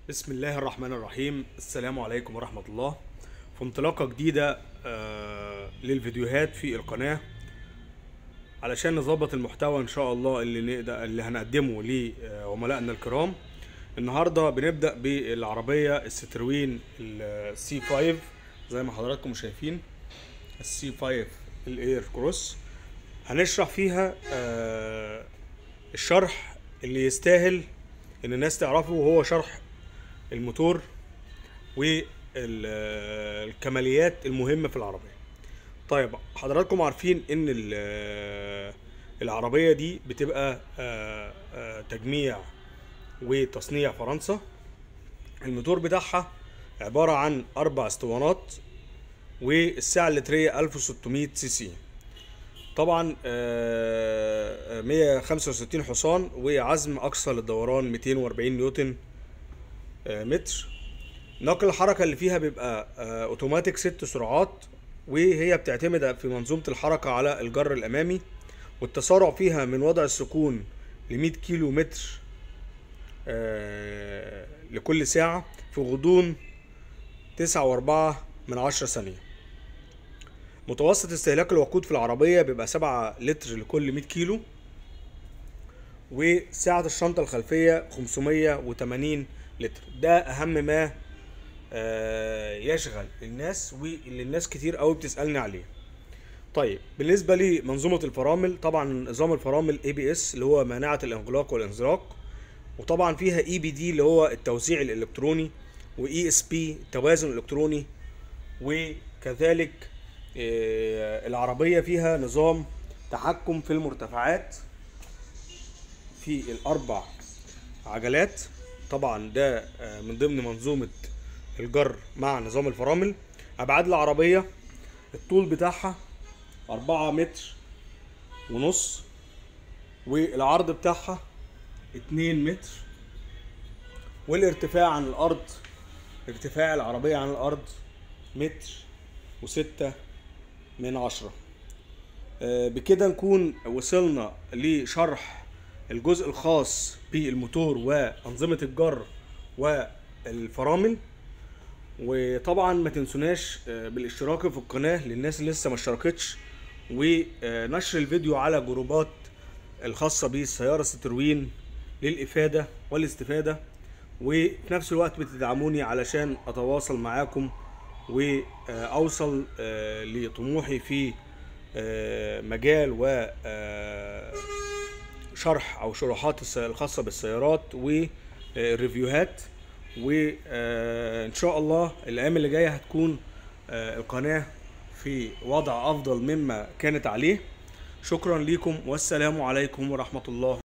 بسم الله الرحمن الرحيم. السلام عليكم ورحمة الله. في انطلاقة جديدة للفيديوهات في القناة علشان نظبط المحتوى ان شاء الله اللي هنقدمه لعملائنا الكرام. النهاردة بنبدأ بالعربية الستروين السي 5 زي ما حضراتكم شايفين، السي 5 الاير كروس. هنشرح فيها الشرح اللي يستاهل ان الناس تعرفه، وهو شرح الموتور والكماليات المهمة في العربية. طيب حضراتكم عارفين ان العربية دي بتبقى تجميع وتصنيع فرنسا. الموتور بتاعها عبارة عن 4 اسطوانات، والسعة اللترية 1600 سي سي. طبعا 165 حصان، وعزم اقصى للدوران 240 نيوتن متر. نقل الحركة اللي فيها بيبقى اوتوماتيك 6 سرعات، وهي بتعتمد في منظومة الحركة على الجر الامامي، والتسارع فيها من وضع السكون ل 100 كيلو متر لكل ساعة في غضون 9.4 ثانية. متوسط استهلاك الوقود في العربية بيبقى 7 لتر لكل 100 كيلو، وسعة الشنطة الخلفية 580 لتر. ده أهم ما يشغل الناس، واللي الناس كتير قوي بتسألني عليه. طيب بالنسبة لمنظومة الفرامل، طبعا نظام الفرامل ABS اللي هو مانعة الانغلاق والانزلاق، وطبعا فيها EBD اللي هو التوزيع الإلكتروني، وESP التوازن الإلكتروني. وكذلك العربية فيها نظام تحكم في المرتفعات في ال4 عجلات. طبعا ده من ضمن منظومة الجر مع نظام الفرامل. أبعاد العربية، الطول بتاعها 4 متر ونص، والعرض بتاعها 2 متر، والارتفاع عن الأرض، ارتفاع العربية عن الأرض 1.6. بكده نكون وصلنا لشرح الجزء الخاص بالموتور وأنظمة الجر والفرامل. وطبعا ما تنسوناش بالاشتراك في القناة للناس اللي لسه ما اشتركتش، ونشر الفيديو على جروبات الخاصة بالسيارة ستروين للإفادة والاستفادة. وفي نفس الوقت بتدعموني علشان أتواصل معاكم وأوصل لطموحي في مجال وشرح أو شروحات الخاصة بالسيارات والريفيوهات. وإن شاء الله الأيام اللي جاية هتكون القناة في وضع أفضل مما كانت عليه. شكرا لكم، والسلام عليكم ورحمة الله.